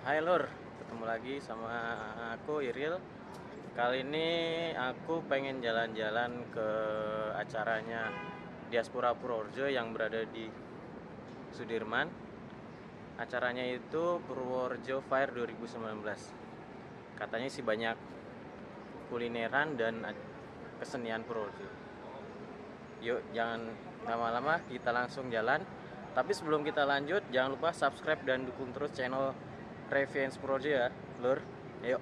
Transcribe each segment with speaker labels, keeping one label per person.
Speaker 1: Hai Lur, ketemu lagi sama aku Iril. Kali ini aku pengen jalan-jalan ke acaranya Diaspora Purworejo yang berada di Sudirman. Acaranya itu Purworejo Fair 2019. Katanya sih banyak kulineran dan kesenian Purworejo. Yuk, jangan lama-lama, kita langsung jalan. Tapi sebelum kita lanjut, jangan lupa subscribe dan dukung terus channel Revenge Purworejo ya, Lur. Ayo.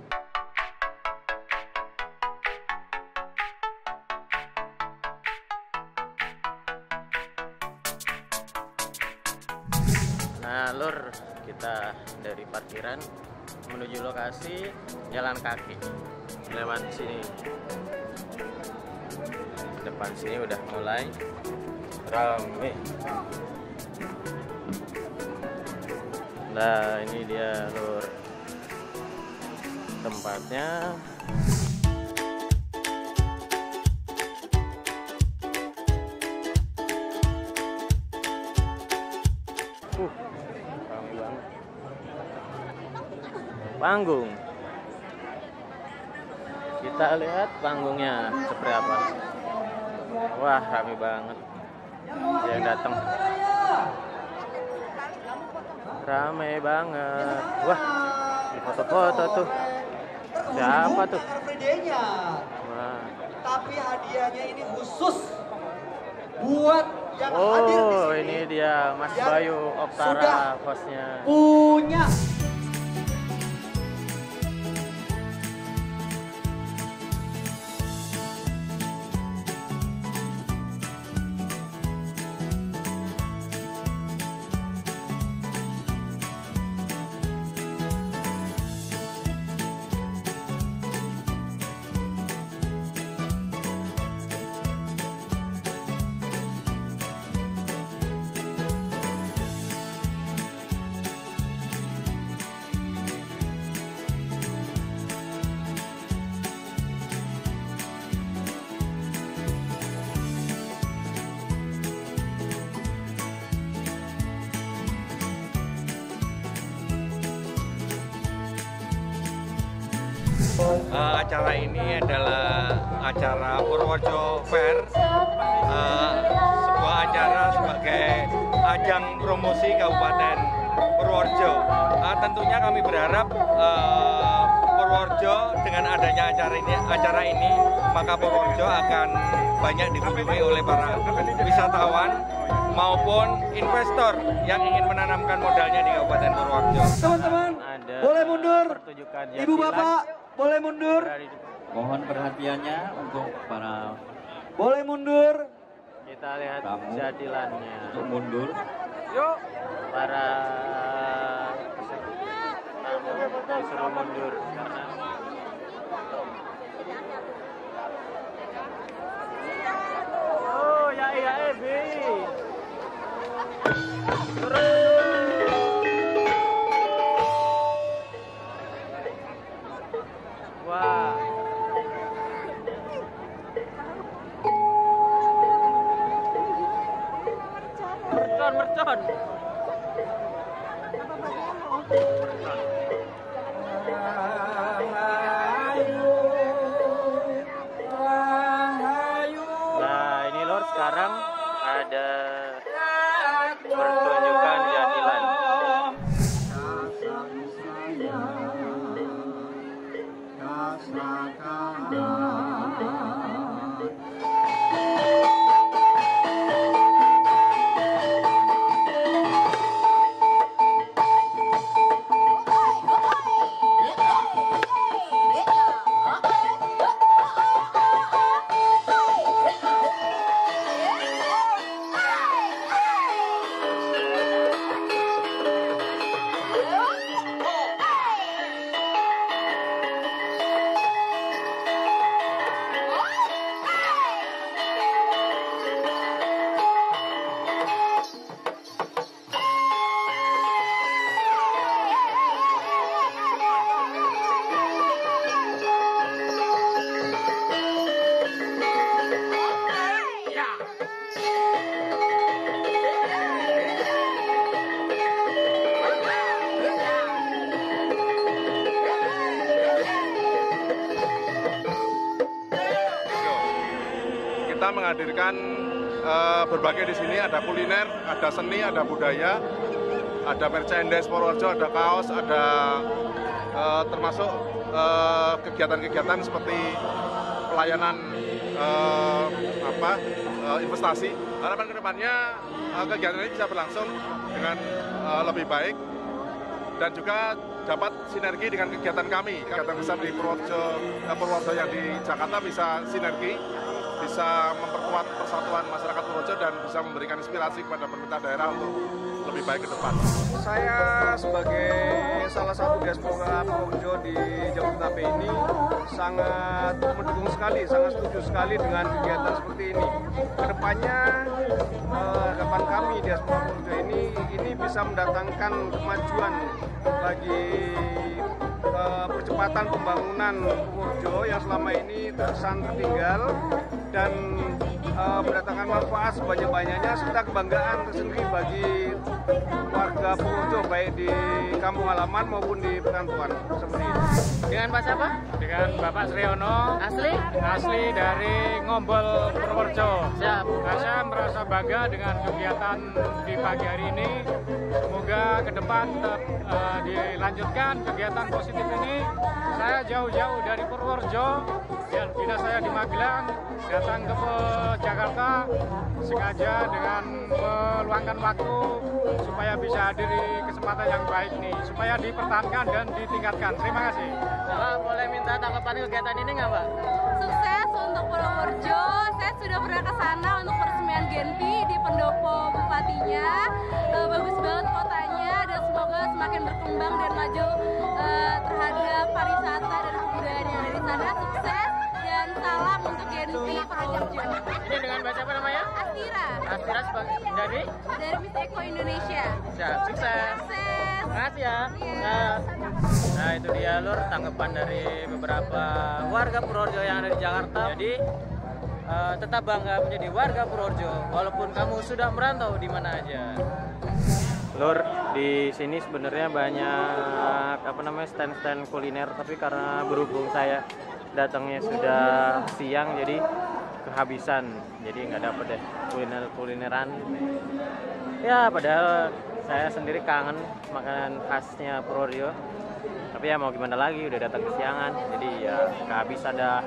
Speaker 1: Nah, Lur, kita dari parkiran menuju lokasi jalan kaki lewat sini. Depan sini udah mulai ramai. Nah, ini dia Lur tempatnya. Ramai banget. Panggung. Kita lihat panggungnya seperti apa. Wah, ramai banget yang datang. Ramai banget. Wah, di foto-foto tuh. Siapa tuh? Wah.
Speaker 2: Tapi hadiahnya ini khusus buat yang hadir di sini.
Speaker 1: Oh, ini dia Mas Bayu Oktara, hostnya.
Speaker 2: Punya.
Speaker 3: Acara ini adalah acara Purworejo Fair, sebuah acara sebagai ajang promosi Kabupaten Purworejo. Tentunya kami berharap Purworejo dengan adanya acara ini, maka Purworejo akan banyak dikunjungi oleh para wisatawan maupun investor yang ingin menanamkan modalnya di Kabupaten Purworejo.
Speaker 2: Teman-teman, boleh mundur. Ibu bapak, boleh mundur.
Speaker 4: Mohon perhatiannya untuk para
Speaker 2: Boleh mundur.
Speaker 1: Kita lihat
Speaker 4: tamu
Speaker 1: jadilannya.
Speaker 4: untuk mundur.
Speaker 1: Yuk, para tamu disuruh mundur karena oh ya Ebi. Wah. Mercon.
Speaker 5: bisa menghadirkan berbagai di sini, ada kuliner, ada seni, ada budaya, ada merchandise Purworejo, ada kaos, ada termasuk kegiatan-kegiatan seperti pelayanan investasi. Harapan kedepannya kegiatan ini bisa berlangsung dengan lebih baik dan juga dapat sinergi dengan kegiatan kami. Kegiatan besar di Purworejo yang di Jakarta bisa sinergi, bisa memperkuat persatuan masyarakat Purworejo dan bisa memberikan inspirasi kepada pemerintah daerah untuk lebih baik ke depan.
Speaker 6: Saya sebagai salah satu diaspora Purworejo di Jabodetabek ini sangat mendukung sekali, sangat setuju sekali dengan kegiatan seperti ini. Kedepannya harapan kami diaspora Purworejo ini bisa mendatangkan kemajuan bagi percepatan pembangunan Purworejo yang selama ini terkesan tertinggal dan mendatangkan manfaat sebanyak-banyaknya serta kebanggaan tersendiri bagi warga Purworejo baik di kampung halaman maupun di perantauan seperti ini.
Speaker 7: Dengan Pak siapa?
Speaker 8: Dengan Bapak Sriono.
Speaker 7: Asli?
Speaker 8: Asli dari Ngombol, Purworejo.
Speaker 7: Siap.
Speaker 8: Nah, saya merasa bangga dengan kegiatan di pagi hari ini. Semoga ke depan tetap dilanjutkan kegiatan positif ini. Saya jauh-jauh dari Purworejo dan dinas saya di Magelang datang ke Jakarta sengaja dengan meluangkan waktu supaya bisa hadir di kesempatan yang baik ini, supaya dipertahankan dan ditingkatkan. Terima kasih.
Speaker 7: Pak, boleh minta tanggapan kegiatan ini nggak, Pak?
Speaker 9: Sukses untuk Purworejo. Saya sudah pernah ke sana untuk peresmian Genpi di pendopo bupatinya. Bagus banget kotanya dan semoga semakin berkembang dan maju terhadap pariwisata dan kebudayaan yang ada di sana. Sukses dan salam untuk Genpi Purworejo.
Speaker 7: Ini dengan baca apa namanya?
Speaker 9: Astira.
Speaker 7: Astira dari
Speaker 9: Miss Eko Indonesia.
Speaker 7: Siap, sukses.
Speaker 9: Sukses.
Speaker 7: Makasih ya.
Speaker 9: Iya.
Speaker 1: Nah, itu dia Lur tanggapan dari beberapa warga Purworejo yang ada di Jakarta. Jadi tetap bangga menjadi warga Purworejo walaupun kamu sudah merantau di mana aja. Lur, di sini sebenarnya banyak stand-stand kuliner, tapi karena berhubung saya datangnya sudah siang jadi kehabisan, jadi nggak dapet deh kulineran. Ya padahal saya sendiri kangen makanan khasnya Purworejo, tapi ya mau gimana lagi, udah datang kesiangan jadi ya kehabisan dah.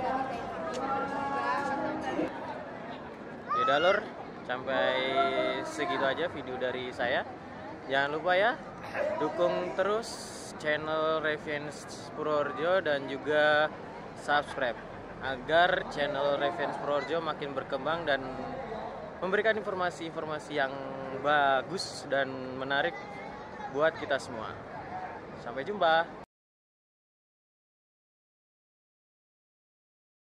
Speaker 1: Yaudah Lur, sampai segitu aja video dari saya. Jangan lupa ya, dukung terus channel Revenge Purworejo dan juga subscribe agar channel Revenge Purworejo makin berkembang dan memberikan informasi-informasi yang bagus dan menarik buat kita semua. Sampai jumpa.